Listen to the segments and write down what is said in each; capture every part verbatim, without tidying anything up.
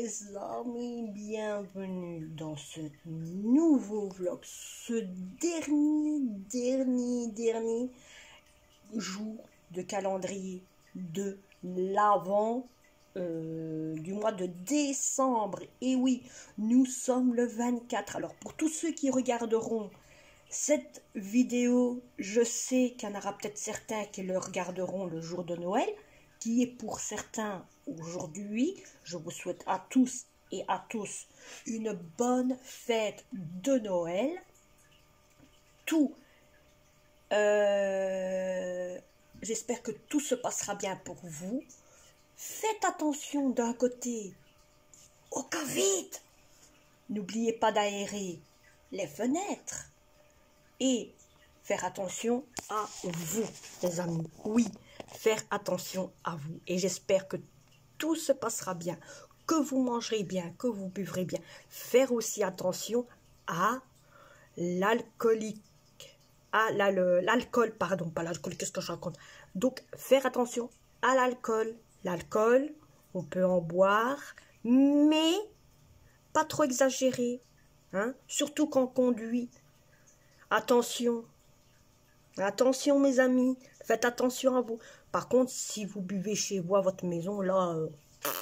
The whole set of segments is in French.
les amis, bienvenue dans ce nouveau vlog, ce dernier, dernier, dernier jour de calendrier de l'Avent euh, du mois de décembre. Et oui, nous sommes le vingt-quatre. Alors pour tous ceux qui regarderont cette vidéo, je sais qu'il y en aura peut-être certains qui le regarderont le jour de Noël, qui est pour certains aujourd'hui. Je vous souhaite à tous et à tous une bonne fête de Noël. Tout, euh, j'espère que tout se passera bien pour vous. Faites attention d'un côté au Covid. N'oubliez pas d'aérer les fenêtres et faire attention à vous, les amis. Oui, faire attention à vous. Et j'espère que tout se passera bien, que vous mangerez bien, que vous buvrez bien. Faire aussi attention à l'alcoolique, à l'alcool, pardon, pas l'alcool, qu'est-ce que je raconte? Donc, faire attention à l'alcool. L'alcool, on peut en boire, mais pas trop exagérer, hein? Surtout quand on conduit. Attention. Attention mes amis, faites attention à vous. Par contre, si vous buvez chez vous à votre maison, là, euh,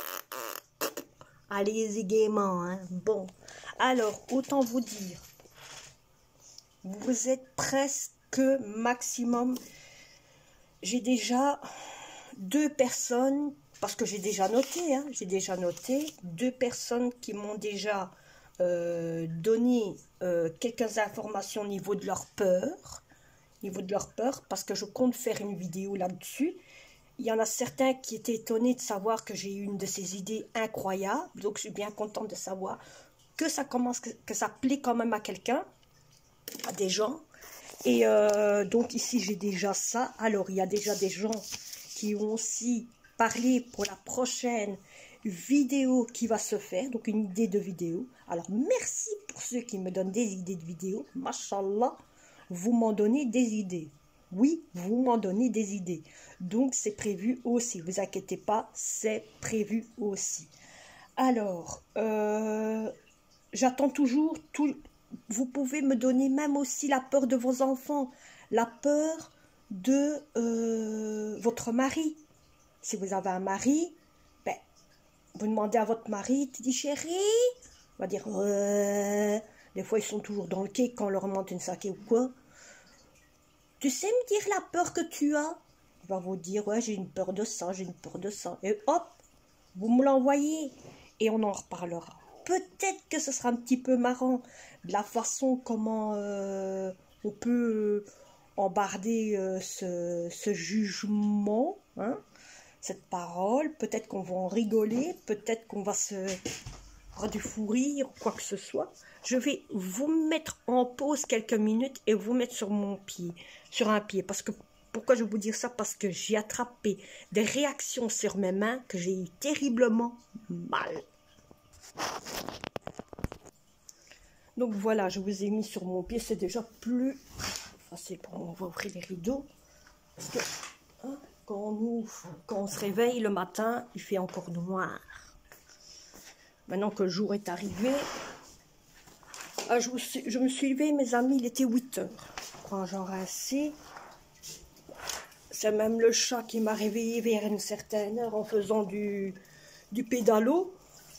allez-y gaiement, hein. Bon, alors, autant vous dire, vous êtes presque maximum. J'ai déjà deux personnes, parce que j'ai déjà noté, hein, j'ai déjà noté, deux personnes qui m'ont déjà euh, donné euh, quelques informations au niveau de leur peur. niveau de leur peur, parce que je compte faire une vidéo là-dessus. Il y en a certains qui étaient étonnés de savoir que j'ai eu une de ces idées incroyables, donc je suis bien contente de savoir que ça commence, que, que ça plaît quand même à quelqu'un, à des gens. Et euh, donc ici j'ai déjà ça. Alors il y a déjà des gens qui ont aussi parlé pour la prochaine vidéo qui va se faire, donc une idée de vidéo. Alors merci pour ceux qui me donnent des idées de vidéo, mashallah. Vous m'en donnez des idées. Oui, vous m'en donnez des idées. Donc, c'est prévu aussi. Vous inquiétez pas, c'est prévu aussi. Alors, euh, j'attends toujours. Tout, vous pouvez me donner même aussi la peur de vos enfants. La peur de euh, votre mari. Si vous avez un mari, ben, vous demandez à votre mari, tu dis chérie, on va dire, ouais. Des fois, ils sont toujours dans le quai quand on leur monte une saké ou quoi. Tu sais me dire la peur que tu as? Il va vous dire, ouais, j'ai une peur de ça, j'ai une peur de ça. Et hop, vous me l'envoyez et on en reparlera. Peut-être que ce sera un petit peu marrant de la façon comment euh, on peut embarder euh, ce, ce jugement, hein, cette parole. Peut-être qu'on va en rigoler, peut-être qu'on va se... du fou rire, quoi que ce soit. Je vais vous mettre en pause quelques minutes et vous mettre sur mon pied, sur un pied. Parce que, pourquoi je vais vous dire ça? Parce que j'ai attrapé des réactions sur mes mains que j'ai eu terriblement mal. Donc voilà, je vous ai mis sur mon pied. C'est déjà plus facile pour moi. On va ouvrir les rideaux. Parce que hein, quand, on ouvre, quand on se réveille le matin, il fait encore noir. Maintenant que le jour est arrivé, ah, je, je me suis levée, mes amis, il était huit heures. Quand j'en rincé, c'est même le chat qui m'a réveillée vers une certaine heure en faisant du, du pédalo.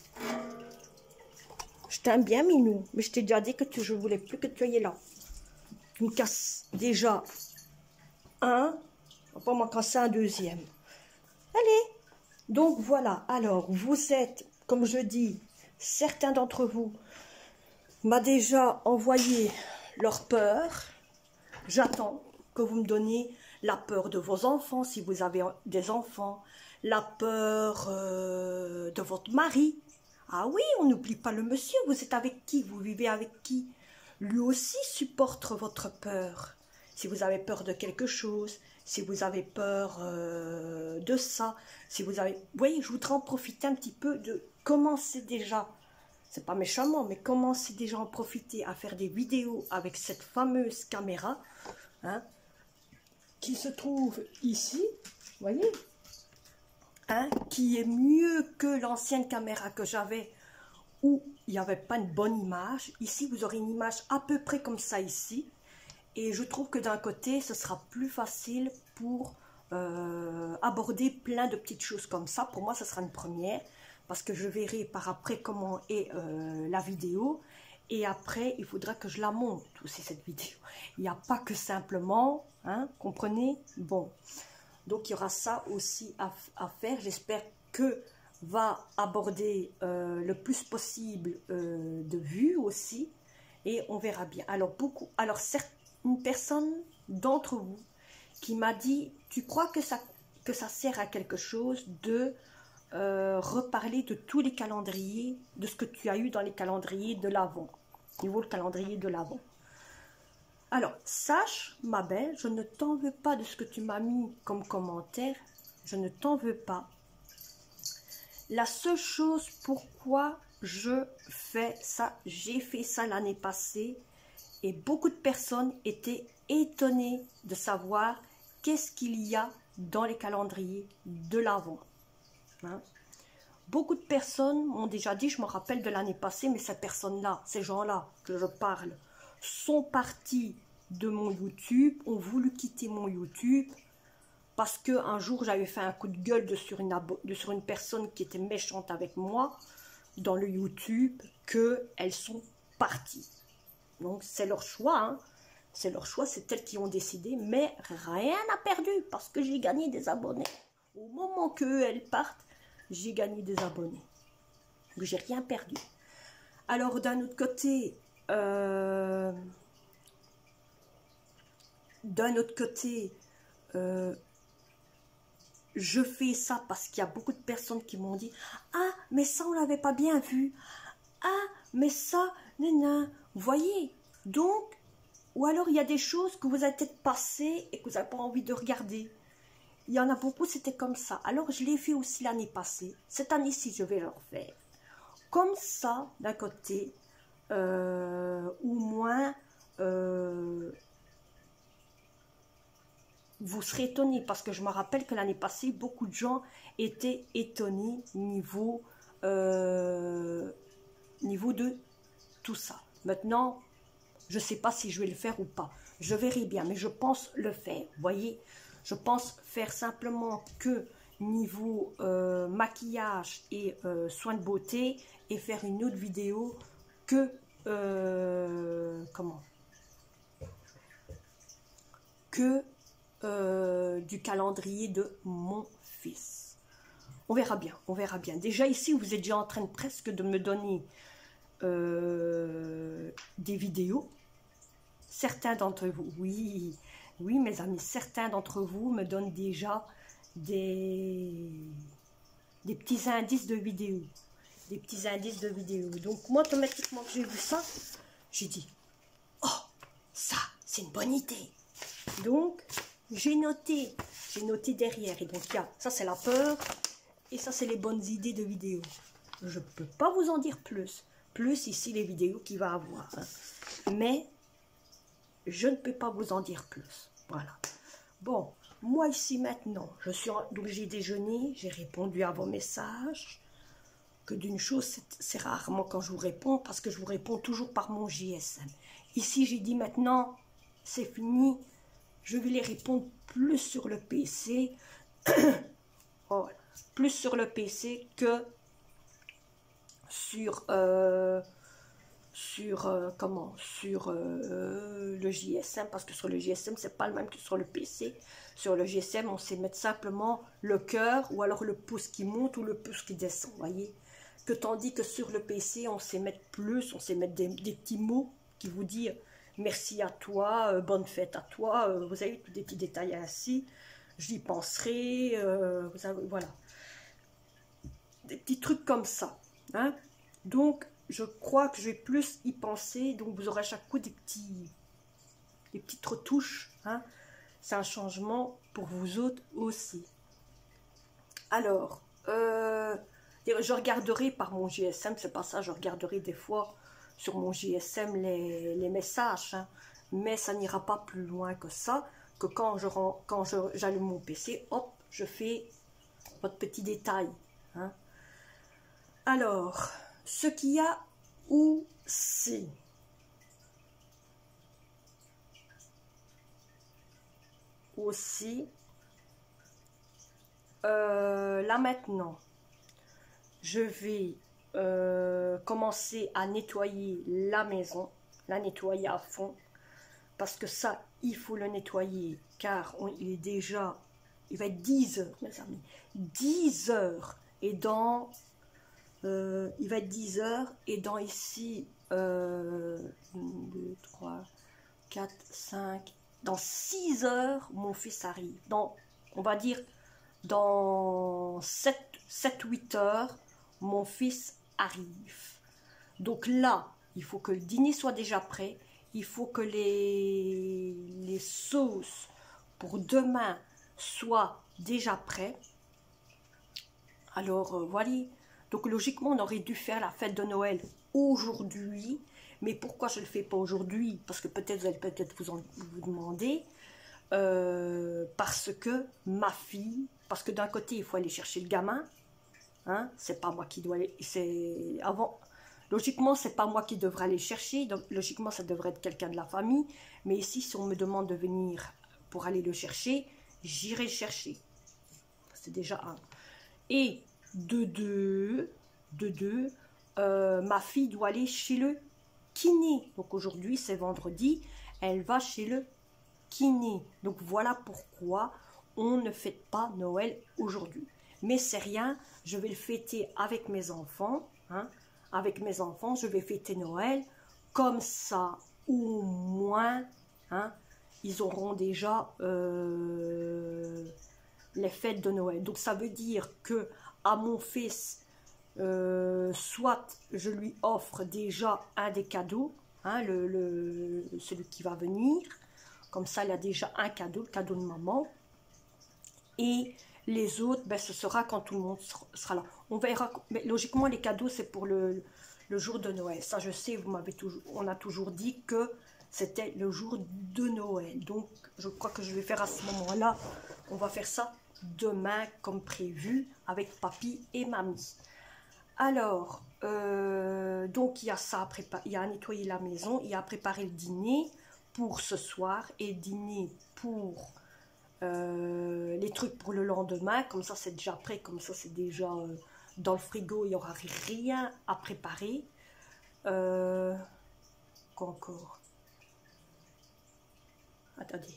Je t'aime bien, Minou, mais je t'ai déjà dit que tu, je voulais plus que tu ailles là. Tu me casses déjà un, on va pas m'en casser un deuxième. Allez, donc voilà, alors vous êtes, comme je dis, certains d'entre vous m'ont déjà envoyé leur peur. J'attends que vous me donniez la peur de vos enfants, si vous avez des enfants, la peur euh, de votre mari. Ah oui, on n'oublie pas le monsieur, vous êtes avec qui? Vous vivez avec qui? Lui aussi supporte votre peur. Si vous avez peur de quelque chose, si vous avez peur euh, de ça, si vous avez... Vous voyez, je voudrais en profiter un petit peu de commencer déjà, c'est pas méchamment, mais commencer déjà à en profiter à faire des vidéos avec cette fameuse caméra, hein, qui se trouve ici, vous voyez. hein, qui est mieux que l'ancienne caméra que j'avais, où il n'y avait pas une bonne image. Ici, vous aurez une image à peu près comme ça ici. Et je trouve que d'un côté, ce sera plus facile pour euh, aborder plein de petites choses comme ça. Pour moi, ce sera une première, parce que je verrai par après comment est euh, la vidéo. Et après, il faudra que je la monte aussi, cette vidéo. Il n'y a pas que simplement, hein, comprenez? Bon, donc il y aura ça aussi à, à faire. J'espère que va aborder euh, le plus possible euh, de vues aussi. Et on verra bien. Alors, beaucoup, alors certes, une personne d'entre vous qui m'a dit, tu crois que ça, que ça sert à quelque chose de euh, reparler de tous les calendriers, de ce que tu as eu dans les calendriers de l'Avent, niveau le calendrier de l'Avent. Alors, sache, ma belle, je ne t'en veux pas de ce que tu m'as mis comme commentaire, je ne t'en veux pas. La seule chose pourquoi je fais ça, j'ai fait ça l'année passée, et beaucoup de personnes étaient étonnées de savoir qu'est-ce qu'il y a dans les calendriers de l'Avent. Hein? Beaucoup de personnes m'ont déjà dit, je me rappelle de l'année passée, mais ces personnes-là, ces gens-là que je parle, sont partis de mon YouTube, ont voulu quitter mon YouTube, parce qu'un jour j'avais fait un coup de gueule de sur, une de sur une personne qui était méchante avec moi, dans le YouTube, qu'elles sont parties. Donc c'est leur choix, hein. C'est leur choix, c'est elles qui ont décidé, mais rien n'a perdu parce que j'ai gagné des abonnés. Au moment qu'elles partent, j'ai gagné des abonnés. Donc j'ai rien perdu. Alors d'un autre côté, euh, d'un autre côté, euh, je fais ça parce qu'il y a beaucoup de personnes qui m'ont dit « Ah, mais ça, on l'avait pas bien vu. Ah, mais ça, nana. » Vous voyez? Donc, ou alors il y a des choses que vous avez peut-être passées et que vous n'avez pas envie de regarder. Il y en a beaucoup, c'était comme ça. Alors, je l'ai fait aussi l'année passée. Cette année-ci, je vais le refaire. Comme ça, d'un côté, euh, ou moins... Euh, vous serez étonnés parce que je me rappelle que l'année passée, beaucoup de gens étaient étonnés niveau, euh, niveau de tout ça. Maintenant, je ne sais pas si je vais le faire ou pas. Je verrai bien, mais je pense le faire. Vous voyez, je pense faire simplement que niveau euh, maquillage et euh, soins de beauté et faire une autre vidéo que... Euh, comment que... Euh, du calendrier de mon fils. On verra bien, on verra bien. Déjà ici, vous êtes déjà en train de, presque de me donner euh, des vidéos. Certains d'entre vous, oui, oui mes amis, certains d'entre vous me donnent déjà des, des petits indices de vidéos. Des petits indices de vidéos. Donc moi, automatiquement que j'ai vu ça, j'ai dit, oh, ça, c'est une bonne idée. Donc... j'ai noté, j'ai noté derrière, et donc il y a, ça c'est la peur, et ça c'est les bonnes idées de vidéos. Je ne peux pas vous en dire plus, plus ici les vidéos qu'il va avoir, hein. Mais je ne peux pas vous en dire plus, voilà. Bon, moi ici maintenant, je suis en, donc j'ai déjeuné, j'ai répondu à vos messages, que d'une chose, c'est rarement quand je vous réponds, parce que je vous réponds toujours par mon G S M. Ici j'ai dit maintenant, c'est fini. Je vais les répondre plus sur le P C, oh, plus sur le P C que sur, euh, sur euh, comment, sur euh, le G S M, parce que sur le G S M, c'est pas le même que sur le P C. Sur le G S M, on sait mettre simplement le cœur, ou alors le pouce qui monte, ou le pouce qui descend, voyez. Que tandis que sur le P C, on sait mettre plus, on sait mettre des, des petits mots qui vous disent... merci à toi, euh, bonne fête à toi, euh, vous avez tous des petits détails ainsi, j'y penserai, euh, vous avez, voilà. Des petits trucs comme ça. Hein. Donc, je crois que je vais plus y penser, donc vous aurez à chaque coup des, petits, des petites retouches. Hein. C'est un changement pour vous autres aussi. Alors, euh, je regarderai par mon G S M, c'est pas ça, je regarderai des fois... sur mon G S M les, les messages, hein. Mais ça n'ira pas plus loin que ça, que quand je quand je j'allume mon P C, hop, je fais votre petit détail. Hein. Alors, ce qu'il y a aussi, aussi, euh, là maintenant, je vais euh, commencer à nettoyer la maison, la nettoyer à fond, parce que ça, il faut le nettoyer, car on, il est déjà, il va être dix heures, mes amis, dix heures, et dans, euh, il va être dix heures, et dans ici, euh, un, deux, trois, quatre, cinq, dans six heures, mon fils arrive, dans, on va dire, dans sept huit heures, mon fils arrive. Donc là, il faut que le dîner soit déjà prêt. Il faut que les, les sauces pour demain soient déjà prêtes. Alors euh, voilà. Donc logiquement, on aurait dû faire la fête de Noël aujourd'hui. Mais pourquoi je ne le fais pas aujourd'hui? Parce que peut-être vous allez peut-être vous, en, vous demander. Euh, parce que ma fille, parce que d'un côté, il faut aller chercher le gamin. Hein, c'est pas moi qui dois aller, c'est avant, logiquement c'est pas moi qui devrais aller chercher, donc logiquement ça devrait être quelqu'un de la famille, mais ici si on me demande de venir pour aller le chercher, j'irai le chercher, c'est déjà un. Et de deux, de deux, euh, ma fille doit aller chez le kiné, donc aujourd'hui c'est vendredi, elle va chez le kiné, donc voilà pourquoi on ne fête pas Noël aujourd'hui. Mais c'est rien, je vais le fêter avec mes enfants, hein, avec mes enfants, je vais fêter Noël, comme ça, au moins, hein, ils auront déjà euh, les fêtes de Noël. Donc ça veut dire que à mon fils, euh, soit je lui offre déjà un des cadeaux, hein, le, le, celui qui va venir, comme ça il a déjà un cadeau, le cadeau de maman, et les autres, ben, ce sera quand tout le monde sera là. On verra, mais logiquement, les cadeaux, c'est pour le, le jour de Noël. Ça, je sais, vous m'avez toujours, on a toujours dit que c'était le jour de Noël. Donc, je crois que je vais faire à ce moment-là. On va faire ça demain, comme prévu, avec papy et mamie. Alors, euh, donc, il y a ça à préparer. Il y a à nettoyer la maison. Il y a à préparer le dîner pour ce soir et le dîner pour... Euh, les trucs pour le lendemain, comme ça c'est déjà prêt, comme ça c'est déjà euh, dans le frigo, il n'y aura rien à préparer. Euh, quoi encore? Attendez.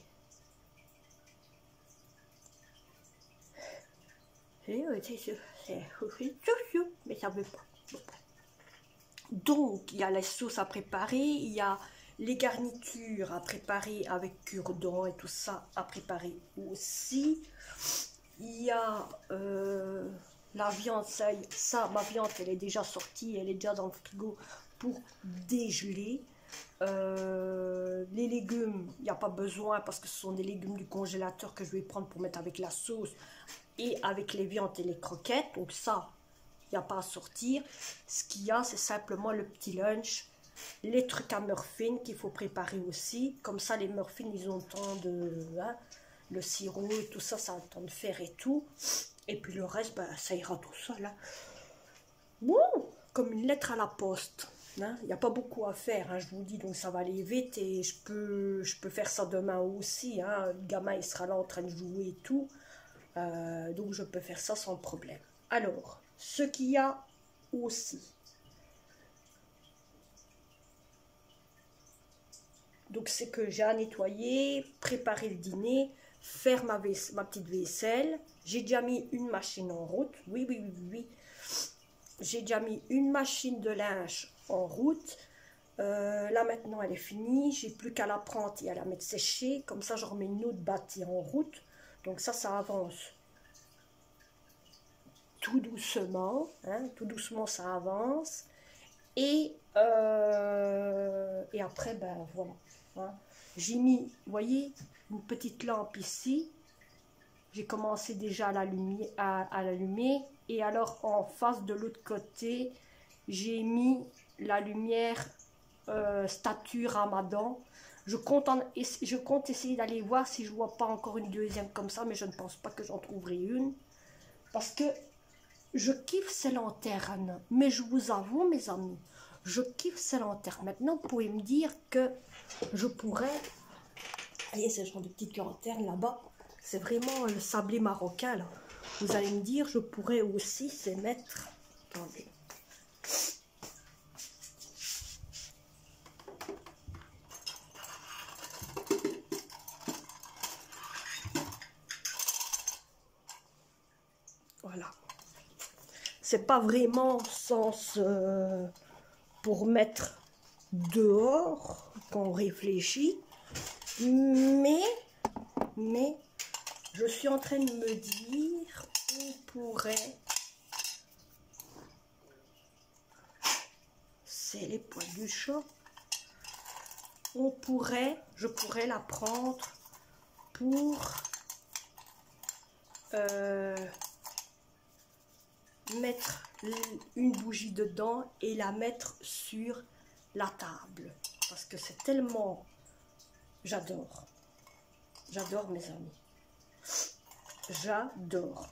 Mais ça veut pas. Donc, il y a la sauce à préparer, il y a les garnitures à préparer avec cure-dent et tout ça à préparer aussi. Il y a euh, la viande, ça, ça, ma viande, elle est déjà sortie, elle est déjà dans le frigo pour dégeler. Euh, les légumes, il n'y a pas besoin parce que ce sont des légumes du congélateur que je vais prendre pour mettre avec la sauce et avec les viandes et les croquettes. Donc ça, il n'y a pas à sortir. Ce qu'il y a, c'est simplement le petit lunch. Les trucs à muffins qu'il faut préparer aussi. Comme ça, les muffins, ils ont le temps de... Hein, le sirop et tout ça, ça a le temps de faire et tout. Et puis le reste, ben, ça ira tout seul. Hein. Wouh, comme une lettre à la poste. Hein. Il n'y a pas beaucoup à faire, hein, je vous dis. Donc ça va aller vite et je peux, je peux faire ça demain aussi. Hein. Le gamin, il sera là en train de jouer et tout. Euh, donc je peux faire ça sans problème. Alors, ce qu'il y a aussi... Donc, c'est que j'ai à nettoyer, préparer le dîner, faire ma, ma petite vaisselle. J'ai déjà mis une machine en route. Oui, oui, oui, oui. J'ai déjà mis une machine de linge en route. Euh, là, maintenant, elle est finie. J'ai plus qu'à la prendre et à la mettre sécher. Comme ça, je remets une autre bâtie en route. Donc, ça, ça avance tout doucement. Hein, tout doucement, ça avance. Et, euh, et après, ben voilà. Hein. J'ai mis, vous voyez, une petite lampe ici. J'ai commencé déjà à l'allumer, à, à l'allumer. Et alors, en face de l'autre côté, j'ai mis la lumière euh, statue Ramadan. Je compte, en, je compte essayer d'aller voir si je vois pas encore une deuxième comme ça, mais je ne pense pas que j'en trouverai une. Parce que je kiffe ces lanternes. Mais je vous avoue, mes amis, je kiffe ces lanternes. Maintenant, vous pouvez me dire que je pourrais... Voyez, ce genre de petite lanterne là-bas. C'est vraiment le sablé marocain, là. Vous allez me dire, je pourrais aussi se mettre... Attendez. Voilà. C'est pas vraiment sens euh, pour mettre dehors quand on réfléchit. Mais, mais, je suis en train de me dire, on pourrait... C'est les poils du chat. On pourrait, je pourrais la prendre pour... Euh, mettre une bougie dedans et la mettre sur la table. Parce que c'est tellement... J'adore. J'adore, mes amis. J'adore.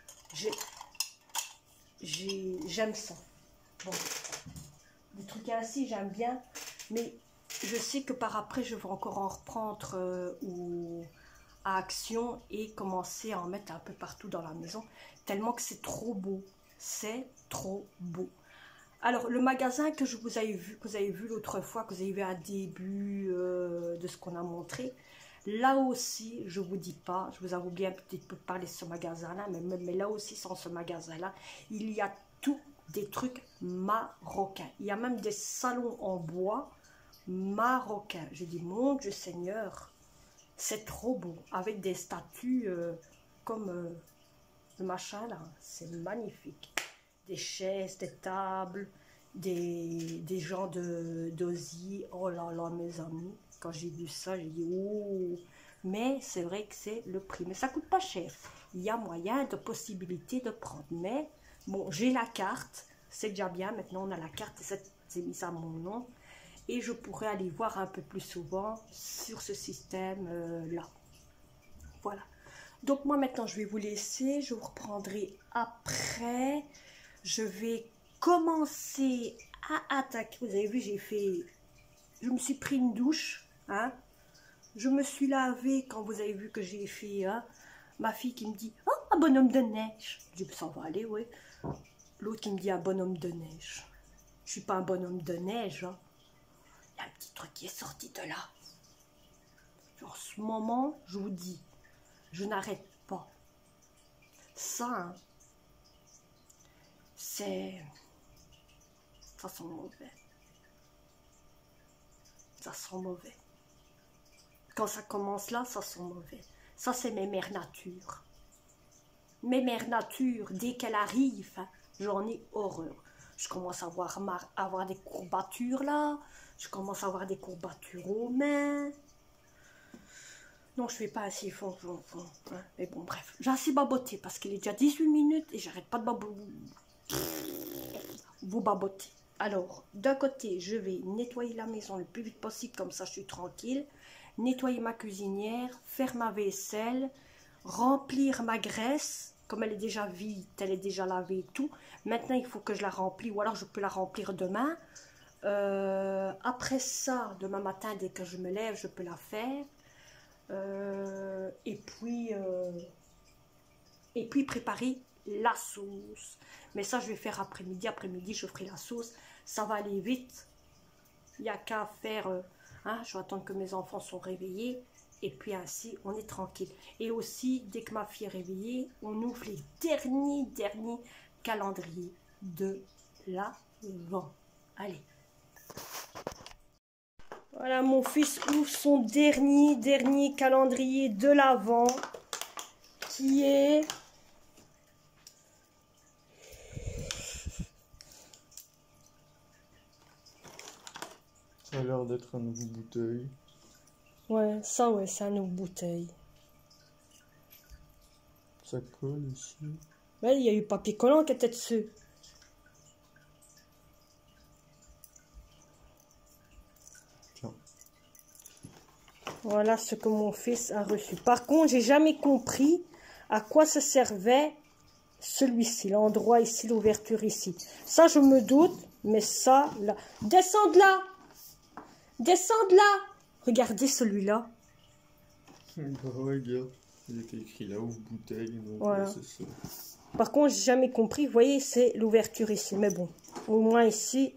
J'aime ça. Bon. Des trucs ainsi, j'aime bien. Mais je sais que par après, je vais encore en reprendre euh, ou à Action et commencer à en mettre un peu partout dans la maison. Tellement que c'est trop beau. C'est trop beau. Alors, le magasin que je vous avais vu, que vous avez vu l'autre fois, que vous avez vu à début euh, de ce qu'on a montré, là aussi, je vous dis pas, je vous avoue bien peut-être peu parler de ce magasin-là, mais, mais là aussi, sans ce magasin-là, il y a tous des trucs marocains. Il y a même des salons en bois marocains. Je dis, mon Dieu Seigneur, c'est trop beau, avec des statues euh, comme euh, le machin là, c'est magnifique. Des chaises, des tables, des, des gens de d'osier. Oh là là, mes amis, quand j'ai vu ça, j'ai dit oh. Mais c'est vrai que c'est le prix. Mais ça coûte pas cher. Il y a moyen de possibilité de prendre. Mais bon, j'ai la carte. C'est déjà bien. Maintenant, on a la carte. C'est mis à mon nom. Et je pourrais aller voir un peu plus souvent sur ce système-là. Euh, voilà. Donc, moi, maintenant, je vais vous laisser. Je vous reprendrai après. Je vais commencer à attaquer. Vous avez vu, j'ai fait... Je me suis pris une douche. Hein. Je me suis lavée quand vous avez vu que j'ai fait... Hein, ma fille qui me dit « Oh, un bonhomme de neige !» Je dis « Ça va aller, oui. » L'autre qui me dit « Un bonhomme de neige. » Je ne suis pas un bonhomme de neige. Hein. Il y a un petit truc qui est sorti de là. En ce moment, je vous dis, je n'arrête pas. Ça, hein, c'est... Ça sent mauvais. Ça sent mauvais. Quand ça commence là, ça sent mauvais. Ça, c'est mes mères nature. Mes mères nature, dès qu'elle arrive, hein, j'en ai horreur. Je commence à avoir, à avoir des courbatures là. Je commence à avoir des courbatures aux mains. Non, je ne fais pas assez fort. Hein. Mais bon, bref. J'ai assez baboté parce qu'il est déjà dix-huit minutes et j'arrête pas de baboter. Vous baboter. Alors, d'un côté, je vais nettoyer la maison le plus vite possible, comme ça je suis tranquille. Nettoyer ma cuisinière, faire ma vaisselle, remplir ma graisse. Comme elle est déjà vide, elle est déjà lavée et tout. Maintenant, il faut que je la remplis ou alors je peux la remplir demain. Euh, après ça, demain matin, dès que je me lève, je peux la faire. Euh, et puis, euh, et puis préparer la sauce. Mais ça, je vais faire après-midi. Après-midi, je ferai la sauce. Ça va aller vite. Il n'y a qu'à faire... Euh, hein, je vais attendre que mes enfants sont réveillés. Et puis ainsi, on est tranquille. Et aussi, dès que ma fille est réveillée, on ouvre les derniers, derniers calendriers de l'Avent. Allez. Voilà, mon fils ouvre son dernier, dernier calendrier de l'Avent. Qui est... Ça a l'air d'être un nouveau bouteille. Ouais, ça ouais, c'est un nouveau bouteille. Ça colle ici. Ouais, il y a eu papier collant qui était dessus. Tiens. Voilà ce que mon fils a reçu. Par contre, j'ai jamais compris à quoi ça servait celui-ci, l'endroit ici, l'ouverture ici. Ça, je me doute, mais ça, là. Descends de là. Descends de là. Regardez celui-là. Bah, regarde, il était écrit là, ouvre bouteille. Donc Voilà. là, c'est ça. Par contre, j'ai jamais compris. Vous voyez, c'est l'ouverture ici. Mais bon, au moins ici,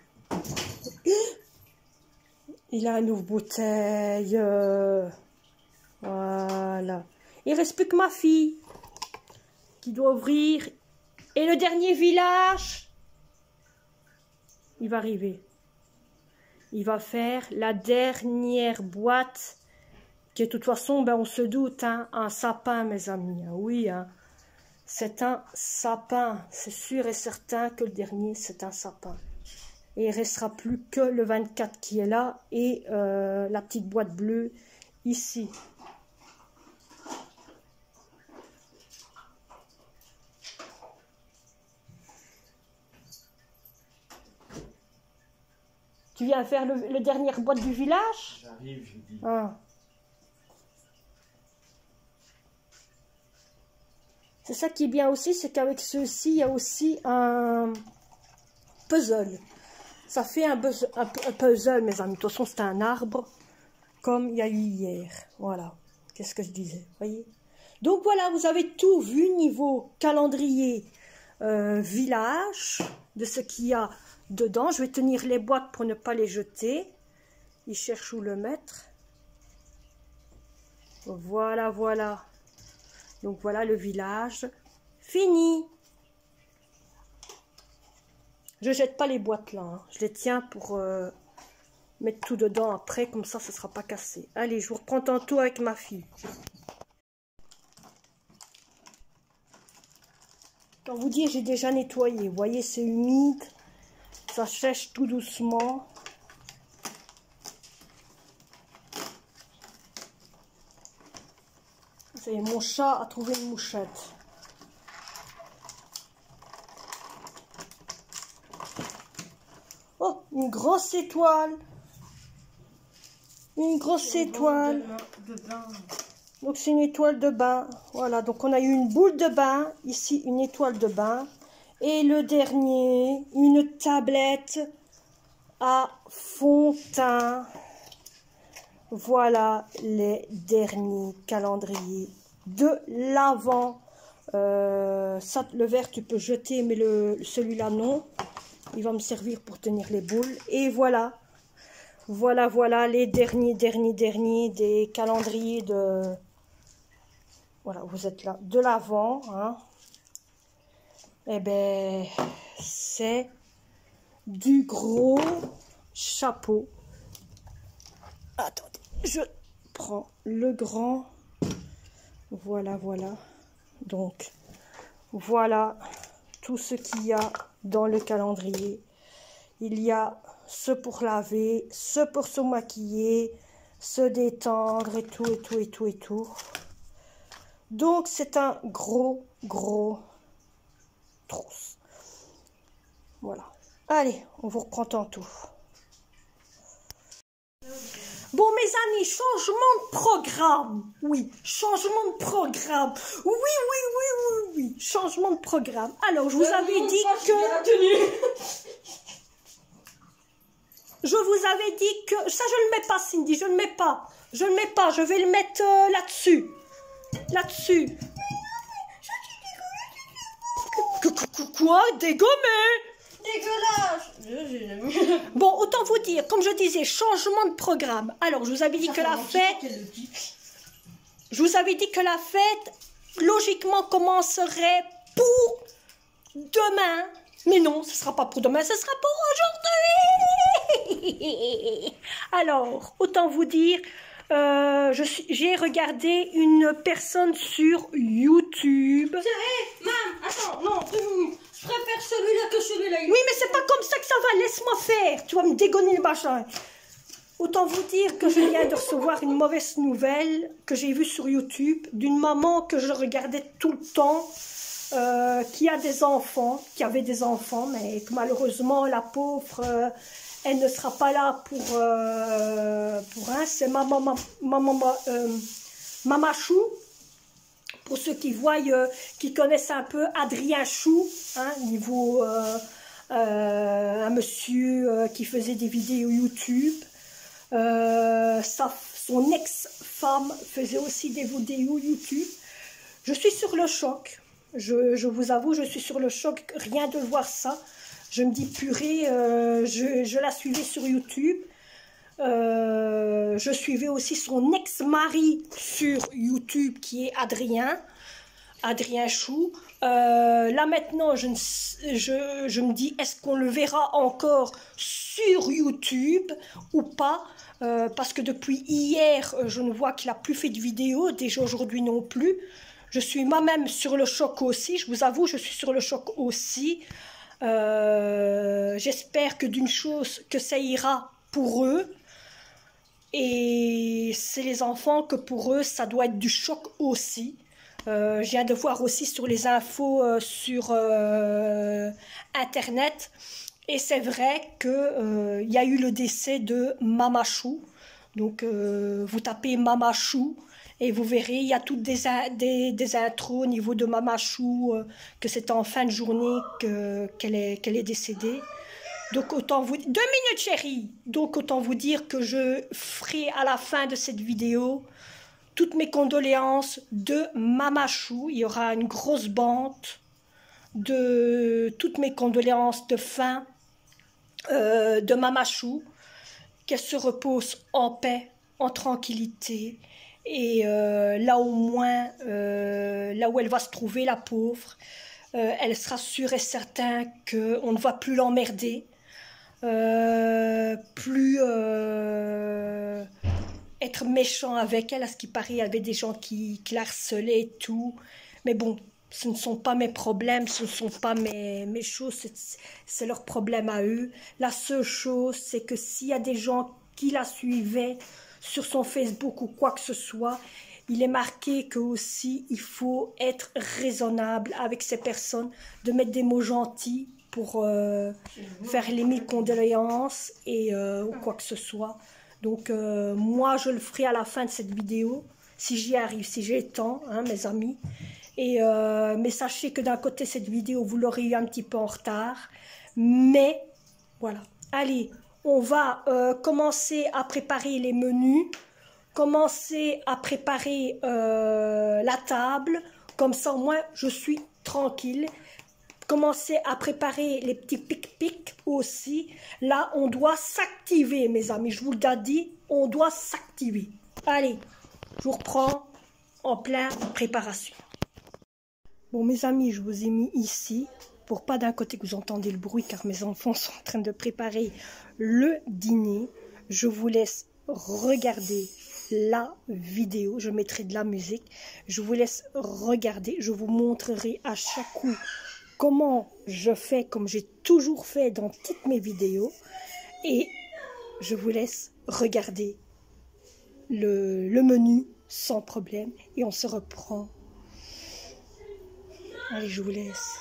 il a un ouvre-bouteille. Euh, voilà. Il reste plus que ma fille qui doit ouvrir. Et le dernier village, il va arriver. Il va faire la dernière boîte, qui de toute façon, ben, on se doute, hein, un sapin, mes amis. Hein, oui, hein, c'est un sapin. C'est sûr et certain que le dernier, c'est un sapin. Et il ne restera plus que le vingt-quatre qui est là et euh, la petite boîte bleue ici. Tu viens faire le, le dernière boîte du village? J'arrive, j'ai dit. Ah. C'est ça qui est bien aussi, c'est qu'avec ceux-ci, il y a aussi un puzzle. Ça fait un, buzz, un, un puzzle, mes amis. De toute façon, c'est un arbre, comme il y a eu hier. Voilà. Qu'est-ce que je disais, voyez? Donc voilà, vous avez tout vu niveau calendrier euh, village, de ce qu'il y a dedans. Je vais tenir les boîtes pour ne pas les jeter. Il cherche où le mettre. Voilà, voilà. Donc voilà le village. Fini. Je jette pas les boîtes là. Hein. Je les tiens pour euh, mettre tout dedans après. Comme ça, ça ne sera pas cassé. Allez, je vous reprends tantôt avec ma fille. Quand vous dire, j'ai déjà nettoyé. Vous voyez, c'est humide. Ça sèche tout doucement. C'est mon chat a trouvé une mouchette. Oh, une grosse étoile. Une grosse étoile. De bain. Donc c'est une étoile de bain. Voilà, donc on a eu une boule de bain. Ici, une étoile de bain. Et le dernier, une tablette à fond de teint. Voilà les derniers calendriers de l'Avent. Euh, ça, le verre, tu peux jeter, mais le celui-là, non. Il va me servir pour tenir les boules. Et voilà. Voilà, voilà les derniers, derniers, derniers des calendriers de... Voilà, vous êtes là. De l'Avent. Hein. Eh ben, c'est du gros chapeau. Attendez. Je prends le grand. Voilà, voilà. Donc, voilà tout ce qu'il y a dans le calendrier. Il y a ce pour laver, ce pour se maquiller, se détendre et tout, et tout, et tout, et tout. Donc, c'est un gros, gros trousse. Voilà. Allez, on vous reprend tantôt. Bon, mes amis, changement de programme. Oui, changement de programme. Oui, oui, oui, oui, oui. Changement de programme. Alors, je vous avais dit que... Je vous avais dit que... Ça, je ne le mets pas, Cindy. Je ne le mets pas. Je ne le mets pas. Je vais le mettre euh, là-dessus. Là-dessus. Quoi? Dégommé? Dégueulasse. Bon, autant vous dire, comme je disais, changement de programme. Alors, je vous avais dit que la fête... Je vous avais dit que la fête, logiquement, commencerait pour demain. Mais non, ce ne sera pas pour demain, ce sera pour aujourd'hui. Alors, autant vous dire, euh, je suis- j'ai regardé une personne sur YouTube. Hé, mam, attends, non, deux minutes. Je préfère celui-là que celui-là. Oui, mais c'est pas comme ça que ça va, laisse-moi faire. Tu vas me dégonner le machin. Autant vous dire que je viens de recevoir une mauvaise nouvelle que j'ai vue sur YouTube d'une maman que je regardais tout le temps, euh, qui a des enfants, qui avait des enfants, mais que malheureusement, la pauvre, euh, elle ne sera pas là pour, euh, pour un. C'est maman, maman, maman, euh, Mamachou. Pour ceux qui voient, euh, qui connaissent un peu Adrien Chou, hein, niveau euh, euh, un monsieur euh, qui faisait des vidéos YouTube. Euh, sa, son ex-femme faisait aussi des vidéos YouTube. Je suis sur le choc. Je, je vous avoue, je suis sur le choc. Rien de voir ça. Je me dis, purée, euh, je, je la suivais sur YouTube. Euh, je suivais aussi son ex-mari sur YouTube qui est Adrien, Adrien Chou. Euh, là maintenant, je, je, je me dis, est-ce qu'on le verra encore sur YouTube ou pas? euh, Parce que depuis hier, je ne vois qu'il n'a plus fait de vidéo, déjà aujourd'hui non plus. Je suis moi-même sur le choc aussi, je vous avoue, je suis sur le choc aussi. Euh, J'espère que d'une chose, que ça ira pour eux. Et c'est les enfants que pour eux, ça doit être du choc aussi. Euh, je viens de voir aussi sur les infos euh, sur euh, Internet. Et c'est vrai qu'il euh, y a eu le décès de Mama Chou. Donc, euh, vous tapez Mama Chou et vous verrez, il y a toutes des, des, des intros au niveau de Mama Chou, euh, que c'est en fin de journée que, qu'elle est, qu'elle est décédée. Donc autant vous... Deux minutes chérie. Donc autant vous dire que je ferai à la fin de cette vidéo toutes mes condoléances de Mama Chou. Il y aura une grosse bande de toutes mes condoléances de fin euh, de Mama Chou. Qu'elle se repose en paix, en tranquillité. Et euh, là au moins, euh, là où elle va se trouver, la pauvre, euh, elle sera sûre et certaine qu'on ne va plus l'emmerder. Euh, plus euh, être méchant avec elle. À ce qui paraît, il y avait des gens qui, qui la harcelaient et tout. Mais bon, ce ne sont pas mes problèmes, ce ne sont pas mes, mes choses, c'est leur problème à eux. La seule chose, c'est que s'il y a des gens qui la suivaient sur son Facebook ou quoi que ce soit, il est marqué que aussi il faut être raisonnable avec ces personnes, de mettre des mots gentils pour euh, faire les mille condoléances et euh, ou quoi que ce soit. Donc euh, moi je le ferai à la fin de cette vidéo, si j'y arrive, si j'ai le temps, hein, mes amis. Et euh, mais sachez que d'un côté cette vidéo vous l'aurez eu un petit peu en retard, mais voilà. Allez, on va euh, commencer à préparer les menus, commencer à préparer euh, la table, comme ça au moins je suis tranquille. Commencer à préparer les petits pic-pic aussi. Là, on doit s'activer, mes amis. Je vous l'ai dit, on doit s'activer. Allez, je vous reprends en pleine préparation. Bon, mes amis, je vous ai mis ici, pour pas d'un côté que vous entendez le bruit, car mes enfants sont en train de préparer le dîner. Je vous laisse regarder la vidéo. Je mettrai de la musique. Je vous laisse regarder. Je vous montrerai à chaque coup comment je fais, comme j'ai toujours fait dans toutes mes vidéos. Et je vous laisse regarder le, le menu sans problème. Et on se reprend. Allez, je vous laisse.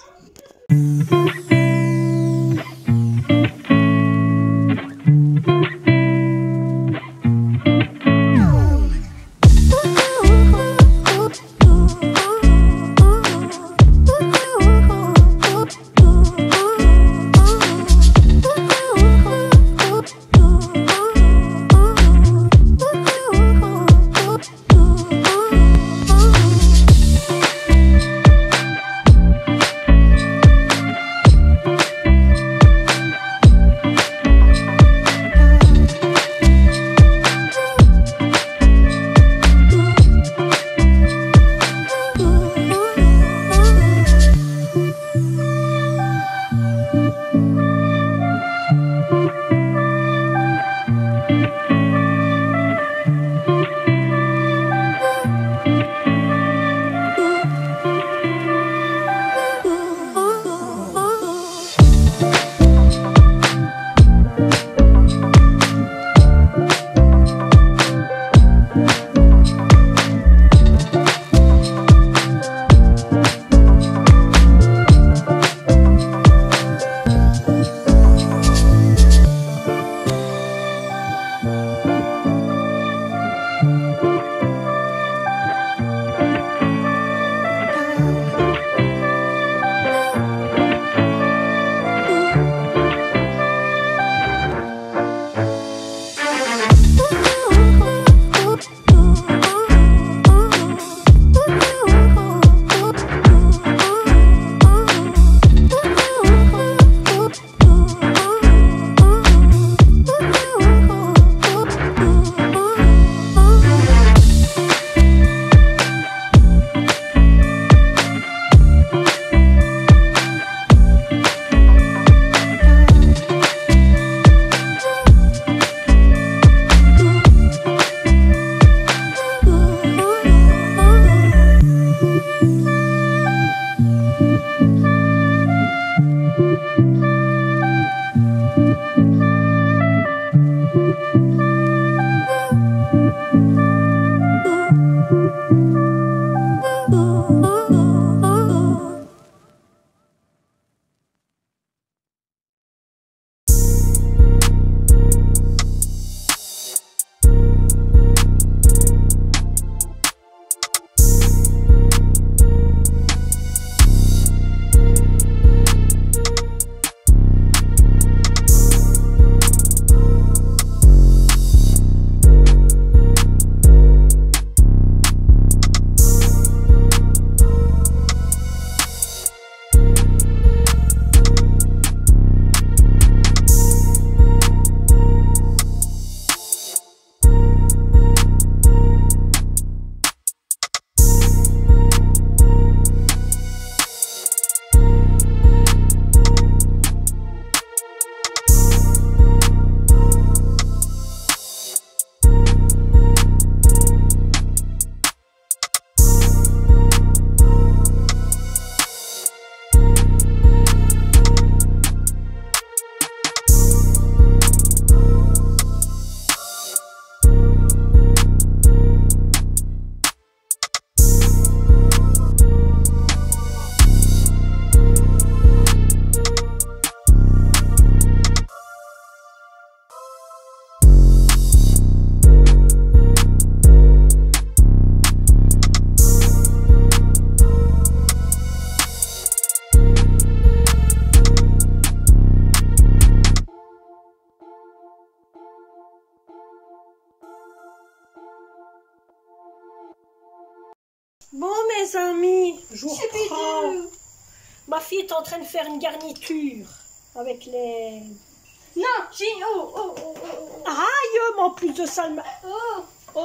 Bon, mes amis, je vous C'est reprends. bideux. Ma fille est en train de faire une garniture avec les... Non, j'ai... Oh, oh, oh, oh, oh. Aïe, mais en plus de ça... le ma- Oh,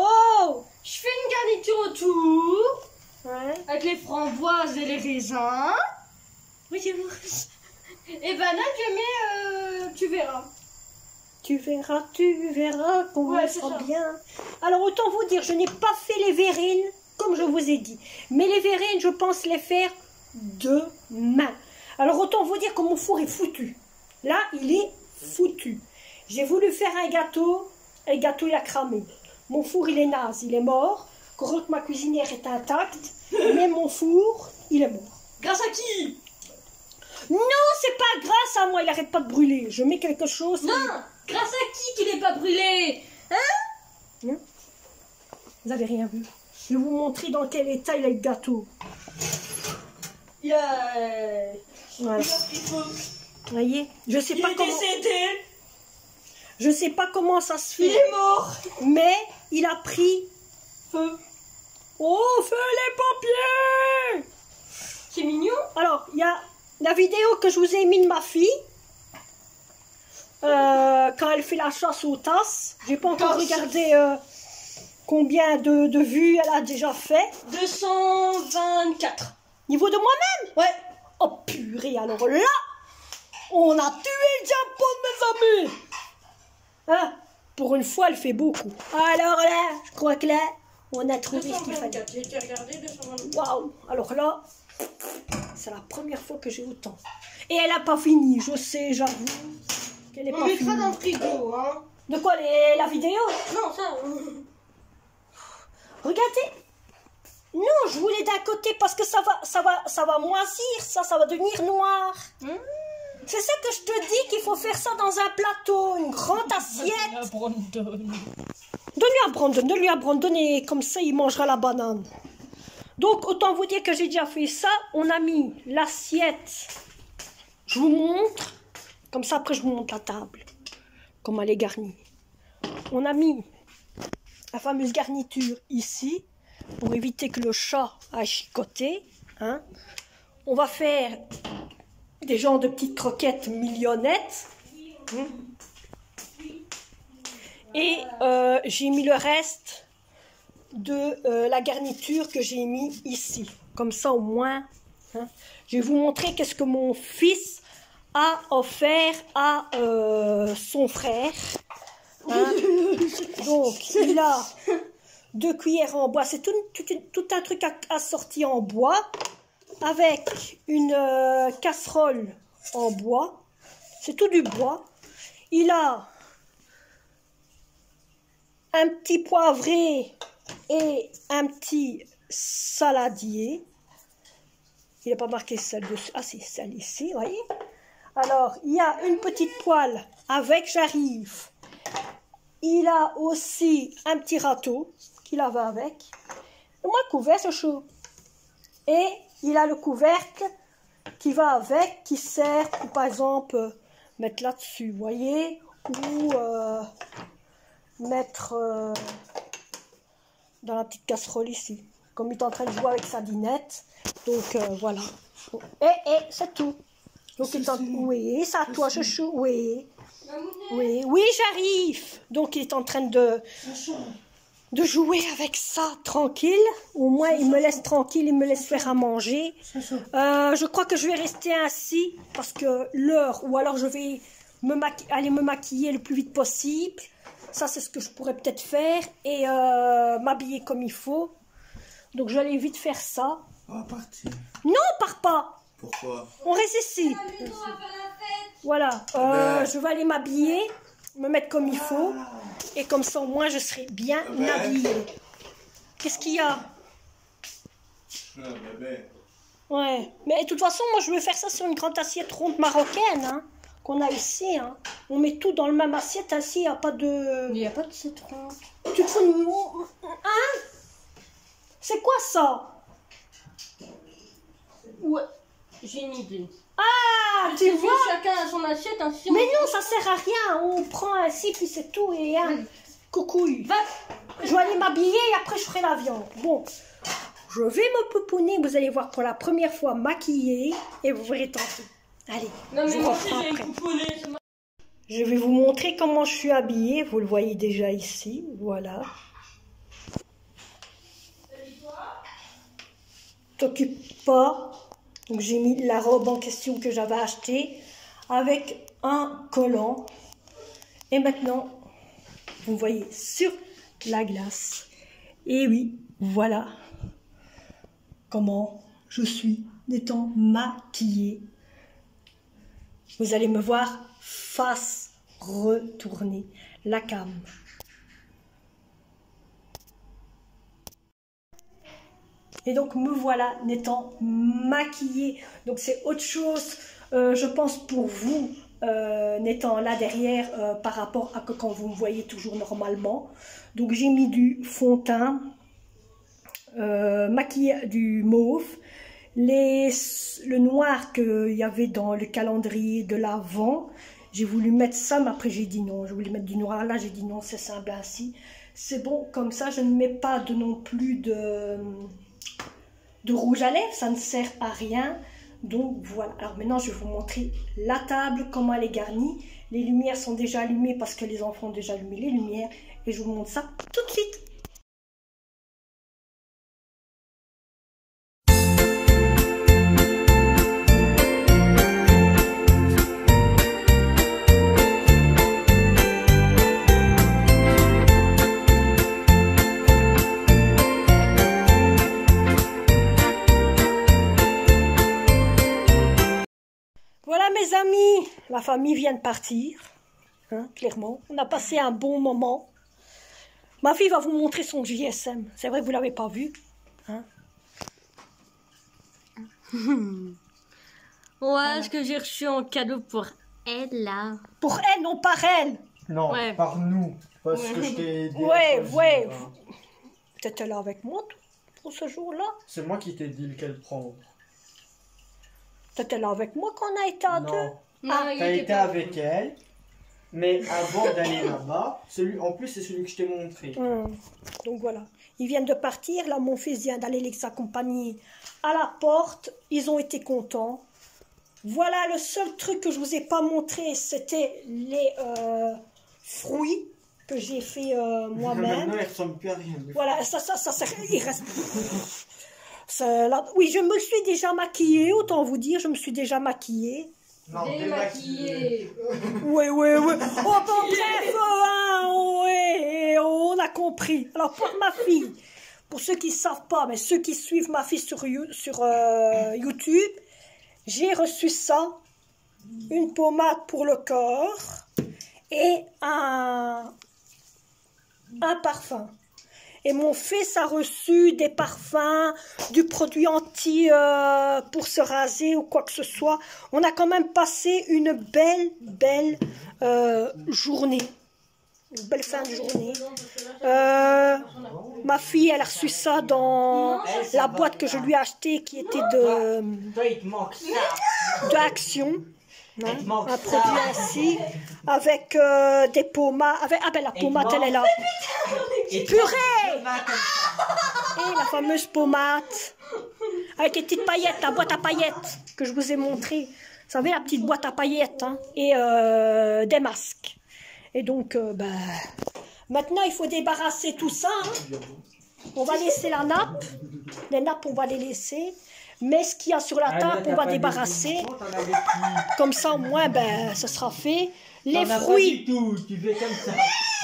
Oh je fais une garniture autour, ouais. avec les framboises et les raisins. Oui, c'est bon. Et ben là, je mets... euh, tu verras. Tu verras, tu verras qu'on Ouais, ouais, c'est sera ça. bien. Alors, autant vous dire, je n'ai pas fait les verrines, comme je vous ai dit. Mais les verrines, je pense les faire demain. Alors, autant vous dire que mon four est foutu. Là, il est foutu. J'ai voulu faire un gâteau, et le gâteau, il a cramé. Mon four, il est naze, il est mort. Heureusement que ma cuisinière est intacte, mais mon four, il est mort. Grâce à qui? Non, c'est pas grâce à moi, il arrête pas de brûler. Je mets quelque chose... Non, grâce à qui qu'il n'est pas brûlé? Hein? Vous avez rien vu. Je vais vous montrer dans quel état il est le gâteau. Il a... Voilà. Il a pris feu. Vous voyez, je sais Il pas est comment, décédé. je sais pas comment ça se Il fait, est mort. mais il a pris Feu. oh feu les pompiers. C'est mignon. Alors il y a la vidéo que je vous ai mis de ma fille euh, quand elle fait la chasse aux tasses. J'ai pas encore Tasse. regardé euh, combien de, de vues elle a déjà fait. deux cent vingt-quatre. Niveau de moi-même. Ouais. Oh purée, alors là, on a tué le Japon, mes amis. Hein? Pour une fois, elle fait beaucoup. Alors là, je crois que là, on a trouvé ce qu'il fallait. deux cent vingt-quatre. J'ai été regardé deux cent vingt-quatre. Waouh. Alors là, c'est la première fois que j'ai autant. Et elle n'a pas fini, je sais, j'avoue. Qu'elle n'est On pas mettra finie. dans le frigo, hein. De quoi, les- la vidéo? Non, ça... Regardez. Non, je voulais d'un côté parce que ça va, ça va, ça va moisir, ça, ça va devenir noir. Mmh. C'est ça que je te dis qu'il faut faire ça dans un plateau, une grande assiette. Donne-lui à Brandon, donne-lui à Brandon et comme ça il mangera la banane. Donc autant vous dire que j'ai déjà fait ça. On a mis l'assiette. Je vous montre. Comme ça après je vous montre la table. Comment elle est garnie. On a mis la fameuse garniture ici. Pour éviter que le chat aille chicoter. Hein. On va faire des genres de petites croquettes millionnettes. Hein. Et euh, j'ai mis le reste de euh, la garniture que j'ai mis ici. Comme ça au moins, hein, je vais vous montrer qu'est-ce que mon fils a offert à euh, son frère. Hein. Donc il a deux cuillères en bois. C'est tout, tout, tout un truc assorti en bois. Avec une euh, casserole en bois. C'est tout du bois. Il a un petit poivré et un petit saladier. Il n'a pas marqué sel dessus. Ah si, sel ici, vous voyez. Alors, il y a une petite poêle avec, j'arrive. Il a aussi un petit râteau qu'il avait avec. Et moi, le couvercle, c'est chaud. Et il a le couvercle qui va avec, qui sert pour, par exemple, mettre là-dessus, vous voyez, ou euh, mettre euh, dans la petite casserole ici. Comme il est en train de jouer avec sa dinette. Donc, euh, voilà. Et, et c'est tout. Donc, il est en... Oui, c'est à toi, chouchou. Oui. Oui, oui, j'arrive. Donc, il est en train de, de jouer avec ça, tranquille. Au moins, il me laisse tranquille, il me laisse faire à manger. Euh, je crois que je vais rester assis parce que l'heure, ou alors je vais me maqui- aller me maquiller le plus vite possible. Ça, c'est ce que je pourrais peut-être faire. Et euh, m'habiller comme il faut. Donc, j'allais vite faire ça. On va partir. Non, on part pas. Pourquoi? On reste ici. Voilà. Euh, je vais aller m'habiller, me mettre comme il faut. Et comme ça, au moins, je serai bien habillée. Qu'est-ce qu'il y a? Un bébé. Ouais. Mais de toute façon, moi, je veux faire ça sur une grande assiette ronde marocaine, hein, qu'on a ici. Hein. On met tout dans le même assiette, ainsi, il n'y a pas de... Il n'y a pas de citron. Tu te fous de moi? Hein? C'est quoi ça? Ouais, j'ai une idée. Ah, tu vois? Chacun a son assiette, ainsi. Mais non, ça sert à rien. On prend ainsi, puis c'est tout. Et hein, coucouille. Va. Je vais aller m'habiller et après je ferai la viande. Bon, je vais me pouponner. Vous allez voir pour la première fois maquillée. Et vous verrez tantôt. Allez, Non, je mais moi aussi, reprends j'ai après. une couponnée. Je vais vous montrer comment je suis habillée. Vous le voyez déjà ici. Voilà. T'occupe pas. Donc j'ai mis la robe en question que j'avais achetée avec un collant. Et maintenant, vous voyez sur la glace. Et oui, voilà comment je suis étant maquillée. Vous allez me voir face retournée, la cam. Et donc me voilà n'étant maquillée. Donc c'est autre chose, euh, je pense pour vous, euh, n'étant là derrière euh, par rapport à que quand vous me voyez toujours normalement. Donc j'ai mis du fond de teint, euh, maquillé du mauve, les, le noir qu'il y avait dans le calendrier de l'Avent. J'ai voulu mettre ça, mais après j'ai dit non. Je voulais mettre du noir là, j'ai dit non, c'est simple ainsi. C'est bon, comme ça je ne mets pas de non plus de... de rouge à lèvres, ça ne sert à rien. Donc voilà, alors maintenant je vais vous montrer la table, comment elle est garnie. Les lumières sont déjà allumées parce que les enfants ont déjà allumé les lumières. Et je vous montre ça tout de suite. Voilà mes amis, la famille vient de partir, hein, clairement. On a passé un bon moment. Ma fille va vous montrer son G S M. C'est vrai que vous ne l'avez pas vu. Hein. Ouais, ce que j'ai reçu en cadeau pour elle, là. Pour elle, non par elle. Non, Ouais. par nous. Parce Ouais. que je t'ai aidé. à Ouais, choisir, ouais. hein. Tu étais là avec moi toi, pour ce jour-là. C'est moi qui t'ai dit lequel prendre. Tu étais là avec moi quand on a été à Non. deux. Non, Ah, il T'as était été pas- avec elle. Mais avant d'aller là-bas, celui, en plus c'est celui que je t'ai montré. Hum. Donc voilà, ils viennent de partir. Là, mon fils vient d'aller les accompagner à la porte. Ils ont été contents. Voilà, le seul truc que je vous ai pas montré, c'était les euh, fruits que j'ai fait euh, moi-même. Maintenant, il ressemble plus à rien. Voilà, ça, ça, ça, ça, il reste... Ça, là- oui, je me suis déjà maquillée, autant vous dire, je me suis déjà maquillée. Non, Démaquillé. Oui, oui, oui. Oh, bon, bref, hein, ouais, on a compris. Alors, pour ma fille, pour ceux qui ne savent pas, mais ceux qui suivent ma fille sur, You- sur euh, YouTube, j'ai reçu ça, une pommade pour le corps et un, un parfum. Et mon fils a reçu des parfums, du produit anti euh, pour se raser ou quoi que ce soit. On a quand même passé une belle, belle euh, journée. Une belle fin de journée. Euh, ma fille, elle a reçu ça dans la boîte que je lui ai achetée qui était de, Toi, il te manque ça. de Action. Hein, Il te manque un ça. produit ainsi, avec euh, des pommades. Avec, ah ben la Il te pommade, elle est là. Et tu Purée! manques deux mains comme ça. Et la fameuse pommade. Avec les petites paillettes, la boîte à paillettes que je vous ai montré. Vous savez, la petite boîte à paillettes. Hein, et euh, des masques. Et donc, euh, ben, maintenant, il faut débarrasser tout ça. Hein. On va laisser la nappe. Les nappes, on va les laisser. Mais ce qu'il y a sur la Ah, table, là, t'as on va pas débarrasser. des boutons, t'en as des petits. Comme ça, au moins, ben, ça sera fait. Les T'en as fruits, pas du tout, tu fais comme ça.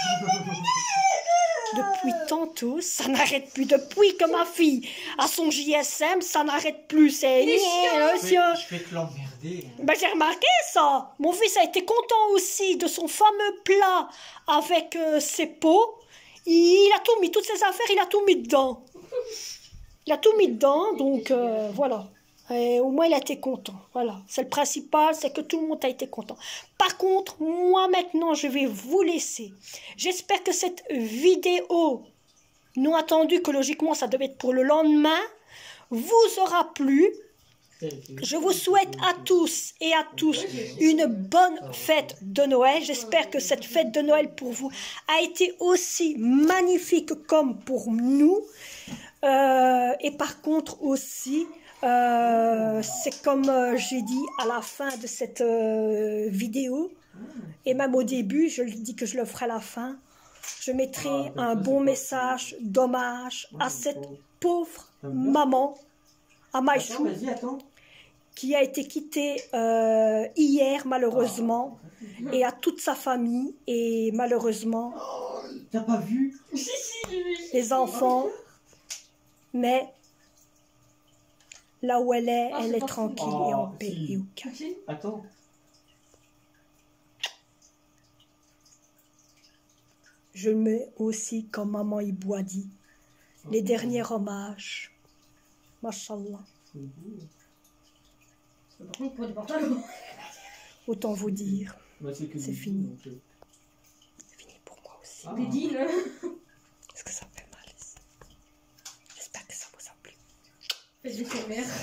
depuis tantôt, ça n'arrête plus. Depuis que ma fille a son J S M, ça n'arrête plus. C'est... Il est chiant. Je fais- je fais te l'emmerder. Ben, j'ai remarqué ça. Mon fils a été content aussi de son fameux plat avec euh, ses pots. Il a tout mis, toutes ses affaires, il a tout mis dedans. Il a tout mis dedans, donc euh, voilà. Et au moins, il a été content. Voilà. C'est le principal, c'est que tout le monde a été content. Par contre, moi maintenant, je vais vous laisser. J'espère que cette vidéo, non attendu que logiquement, ça devait être pour le lendemain, vous aura plu. Je vous souhaite à tous et à tous une bonne fête de Noël. J'espère que cette fête de Noël pour vous a été aussi magnifique comme pour nous. Euh, et par contre aussi, euh, c'est comme euh, j'ai dit à la fin de cette euh, vidéo, et même au début, je le dis que je le ferai à la fin, je mettrai un bon message d'hommage à cette pauvre maman, à Attends, Maïchou, vas-y, attends. qui a été quittée euh, hier malheureusement, et à toute sa famille, et malheureusement T'as pas vu? Si, si, lui. les enfants, mais là où elle est, Ah, elle c'est est pas tranquille fou. et en Oh, paix si. et au calme. Si. Attends. Je mets aussi, comme maman Ibou a dit, les derniers hommages. Mashallah. Par contre, pour des pantalons. Autant vous dire, Bah, c'est que C'est du- fini. donc, euh, c'est fini pour moi aussi. ah. Des deals. hein. Parce que ça fait mal ici. J'espère que ça vous a plu. Faites des mère.